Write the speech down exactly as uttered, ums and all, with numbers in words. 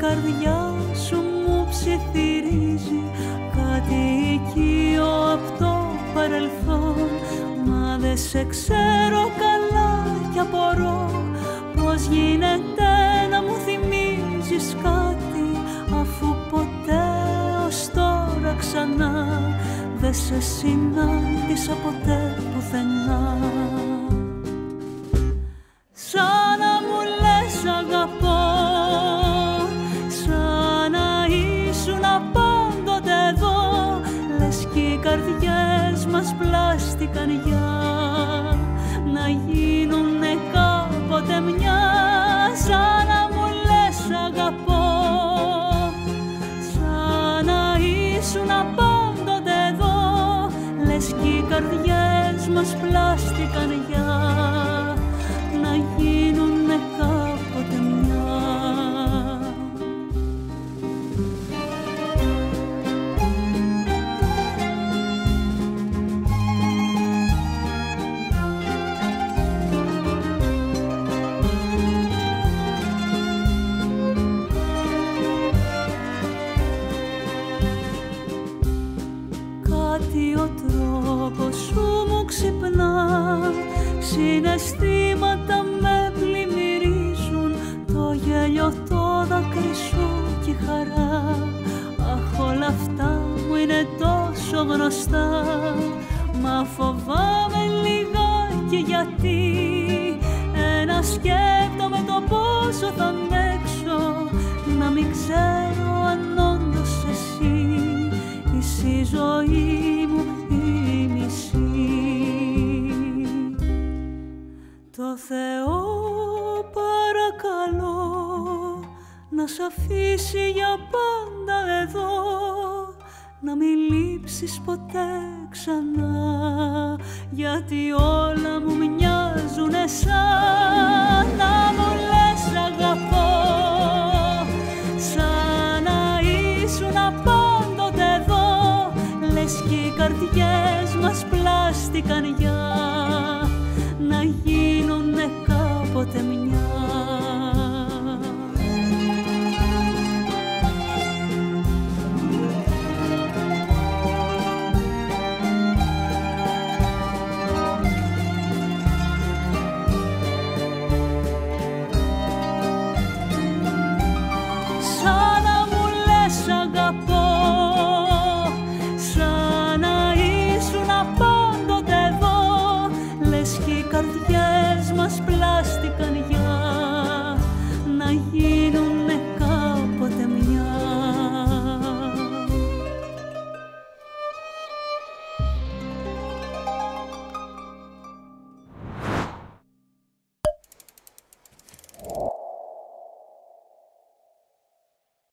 καρδιά σου μου ψιθυρίζει κάτι οικείο απ' το παρελθόν. Μα δεν σε ξέρω καλά κι απορώ πώς γίνεται να μου θυμίζεις κάτι, αφού ποτέ ως τώρα ξανά δεν σε συνάντησα ποτέ πουθενά. Σαν να μου λες αγαπώ, σαν να ήσουν πάντοτε εδώ, λες κι οι καρδιές μας πλάστηκαν για να γίνουνε κάποτε μια. Σαν να μου λες αγαπώ, σαν να ήσουν πάντοτε εδώ, λες κι οι καρδιές μας πλάστηκαν για να γίνουνε κάποτε μια. Κάτι ο τρόπος σου μου ξυπνά, συναισθήματα με πλημμυρίζουν, το γέλιο, το δάκρυ σου και η χαρά. Αχ, όλα αυτά μου είναι τόσο γνωστά, μα φοβάμαι λιγάκι γιατί ένα σκέπτομαι το πόσο θα αντέξω, να μην ξέρω αν όντως εσύ είσαι η ζωή μου η μισή. Το Θεό παρακαλώ να σ' αφήσει για πάντα εδώ, να μην λείψεις ποτέ ξανά, γιατί όλα μου μοιάζουνε σαν να